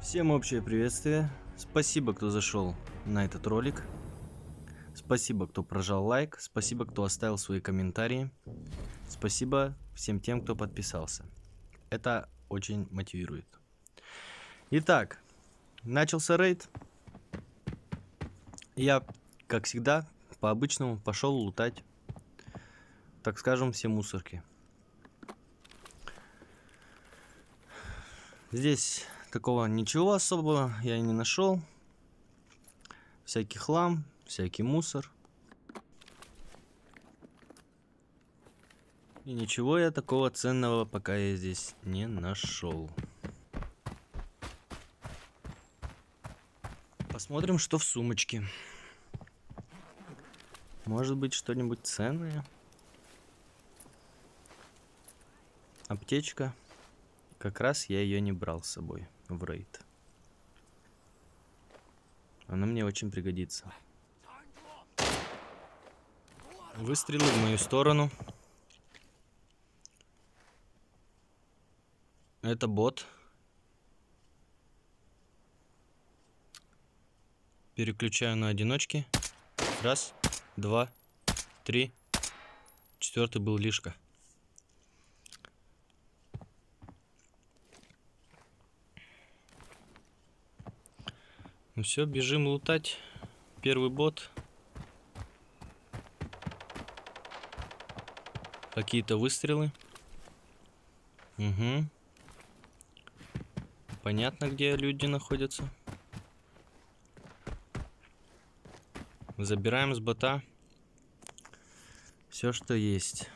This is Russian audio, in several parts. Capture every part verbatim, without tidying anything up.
Всем общее приветствие. Спасибо, кто зашел на этот ролик. Спасибо, кто прожал лайк. Спасибо, кто оставил свои комментарии. Спасибо всем тем, кто подписался. Это очень мотивирует. Итак, начался рейд. Я, как всегда, по обычному пошел лутать, так скажем, все мусорки. Здесь такого ничего особого я и не нашел. Всякий хлам, всякий мусор. И ничего я такого ценного пока я здесь не нашел. Посмотрим, что в сумочке. Может быть, что-нибудь ценное. Аптечка. Как раз я ее не брал с собой в рейд. Она мне очень пригодится. Выстрелы в мою сторону. Это бот. Переключаю на одиночки. Раз, два, три. Четвертый был лишка. Ну все, бежим лутать. Первый бот. Какие-то выстрелы. Угу. Понятно, где люди находятся. Забираем с бота все, что есть.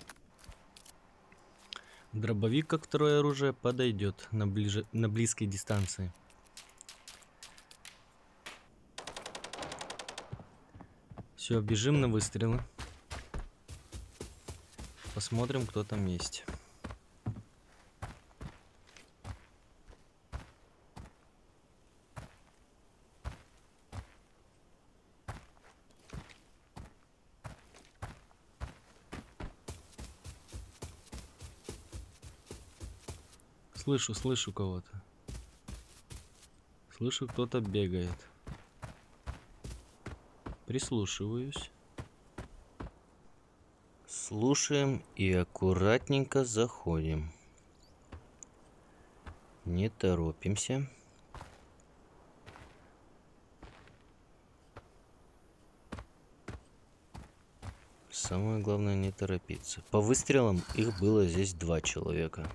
Дробовик, как второе оружие, подойдет на, ближе, на близкой дистанции. Все, бежим на выстрелы. Посмотрим, кто там есть. Слышу, слышу кого-то. Слышу, кто-то бегает. Прислушиваюсь. Слушаем и аккуратненько заходим. Не торопимся. Самое главное не торопиться. По выстрелам их было здесь два человека.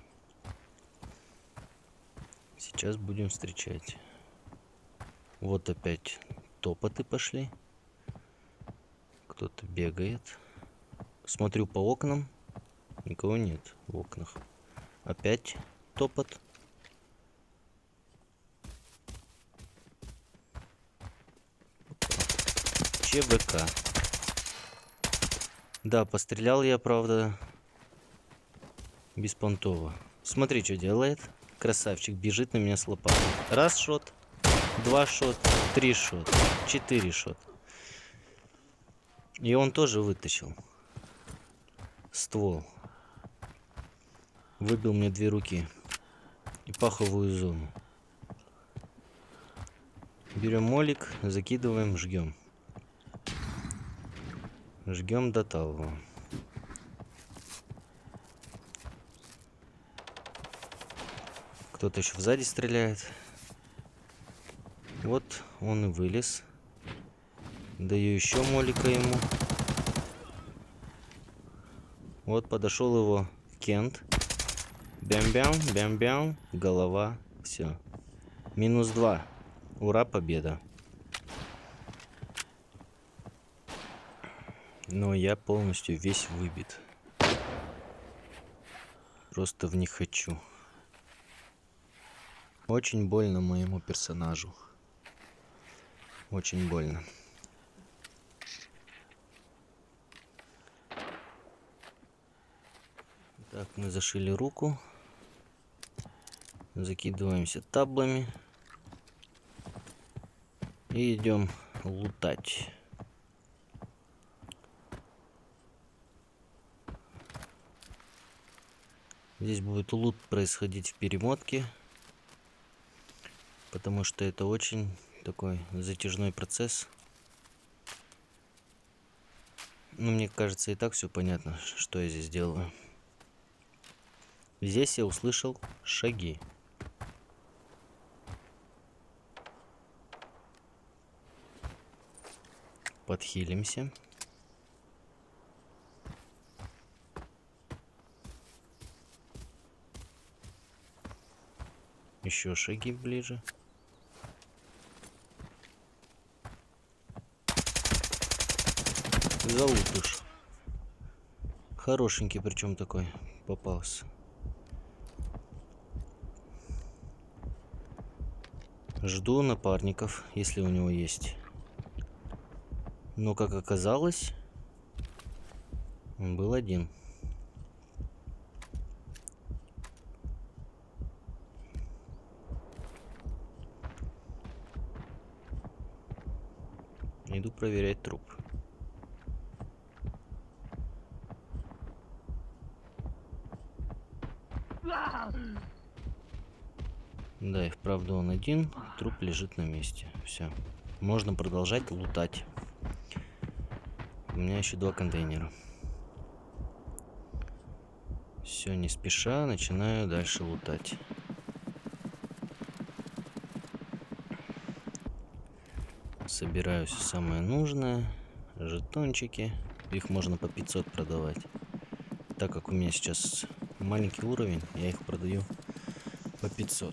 Сейчас будем встречать. Вот опять топоты пошли. Кто-то бегает. Смотрю по окнам. Никого нет в окнах. Опять топот. ЧВК. Да, пострелял я, правда, беспонтово. Смотри, что делает. Красавчик бежит на меня с лопатой. Раз шот, два шот, три шот, четыре шот. И он тоже вытащил ствол. Выбил мне две руки и паховую зону. Берем молик, закидываем, жгем. Жгем до талого. Кто-то еще сзади стреляет. Вот он и вылез. Даю еще молика ему. Вот подошел его Кент. Бям-бям, бям-бям. Голова. Все. Минус два. Ура, победа. Но я полностью весь выбит. Просто в них хочу. Очень больно моему персонажу. Очень больно. Так, мы зашили руку. Закидываемся таблами. И идем лутать. Здесь будет лут происходить в перемотке. потому что это очень такой затяжной процесс. Ну, мне кажется, и так все понятно, что я здесь делаю. Здесь я услышал шаги. Подхилимся. Еще шаги ближе. Залупыш. Хорошенький, причем такой попался. Жду напарников, если у него есть. Но, как оказалось, он был один. Иду проверять труп. Да, и вправду он один. Труп лежит на месте. Все. Можно продолжать лутать. У меня еще два контейнера. Все, не спеша, начинаю дальше лутать. Собираю все самое нужное. Жетончики. Их можно по пятьсот продавать. Так как у меня сейчас маленький уровень, я их продаю по пятьсот.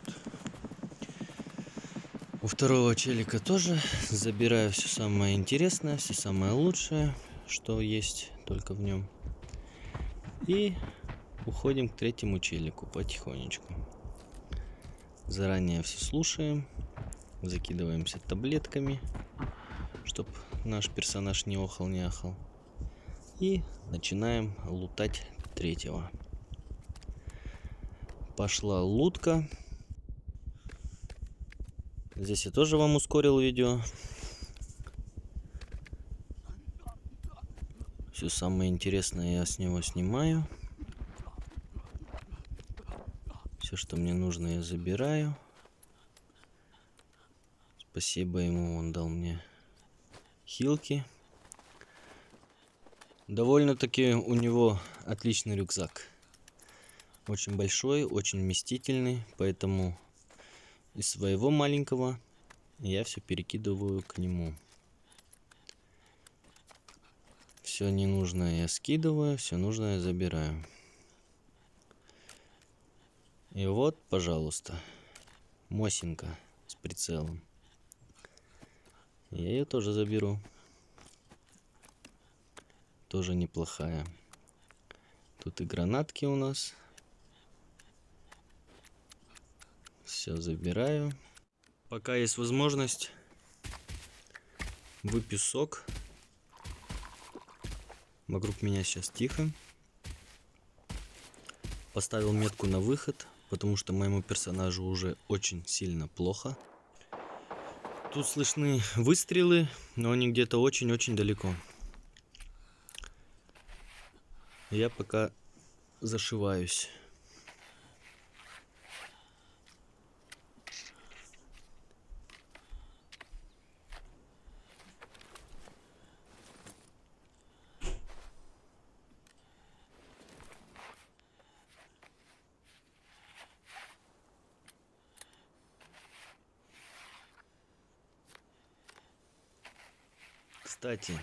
У второго челика тоже забираю все самое интересное, все самое лучшее, что есть только в нем. И уходим к третьему челику потихонечку. Заранее все слушаем, закидываемся таблетками, чтобы наш персонаж не охал, не ахал. И начинаем лутать третьего. Пошла лутка. Здесь я тоже вам ускорил видео. Все самое интересное я с него снимаю. Все, что мне нужно, я забираю. Спасибо ему, он дал мне хилки. Довольно-таки у него отличный рюкзак. Очень большой, очень вместительный, поэтому из своего маленького я все перекидываю к нему. Все ненужное я скидываю, все нужное я забираю. И вот, пожалуйста, Мосинка с прицелом. Я ее тоже заберу. Тоже неплохая. Тут и гранатки у нас. Все забираю. Пока есть возможность, выпью сок. Вокруг меня сейчас тихо. Поставил метку на выход, потому что моему персонажу уже очень сильно плохо. Тут слышны выстрелы, но они где-то очень-очень далеко. Я пока зашиваюсь. Кстати,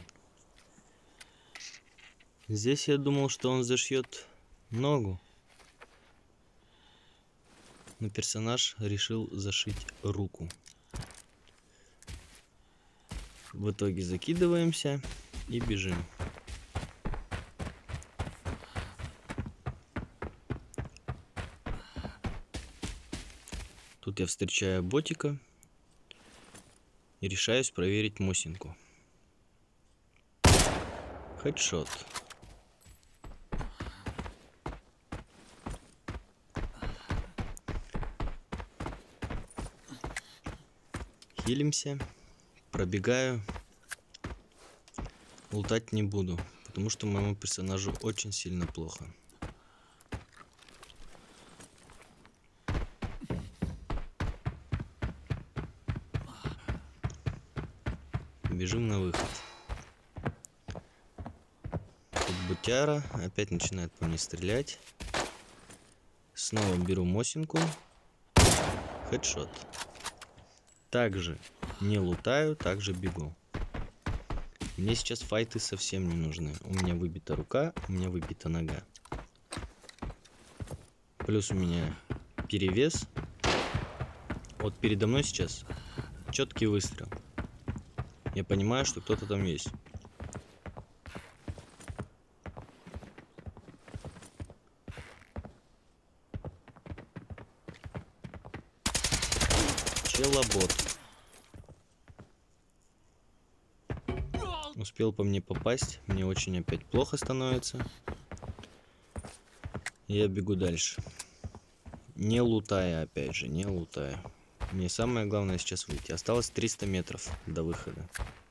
здесь я думал, что он зашьет ногу, но персонаж решил зашить руку. В итоге закидываемся и бежим. Тут я встречаю ботика и решаюсь проверить Мосинку. Хедшот. Хилимся. Пробегаю. Лутать не буду, потому что моему персонажу очень сильно плохо. бежим на выход. Тут бутяра опять начинает по мне стрелять. Снова беру Мосинку. Хедшот. Также не лутаю, также бегу. Мне сейчас файты совсем не нужны. У меня выбита рука, у меня выбита нога. Плюс у меня перевес. Вот передо мной сейчас четкий выстрел. Я понимаю, что кто-то там есть. Челобот. Успел по мне попасть. Мне очень опять плохо становится. Я бегу дальше. Не лутая, опять же, не лутая. Мне самое главное сейчас выйти. Осталось триста метров до выхода.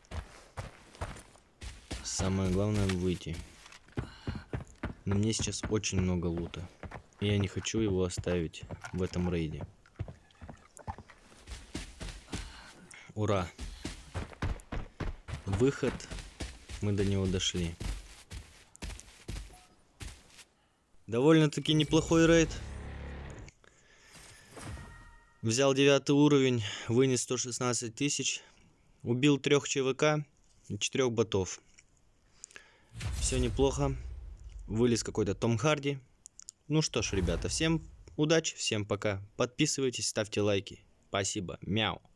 Самое главное выйти. Но мне сейчас очень много лута. И я не хочу его оставить в этом рейде. Ура! Выход. Мы до него дошли. Довольно-таки неплохой рейд. Взял девятый уровень, вынес сто шестнадцать тысяч. Убил трех ЧВК и четырех ботов. Все неплохо. Вылез какой-то Том Харди. Ну что ж, ребята, всем удачи, всем пока. Подписывайтесь, ставьте лайки. Спасибо. Мяу.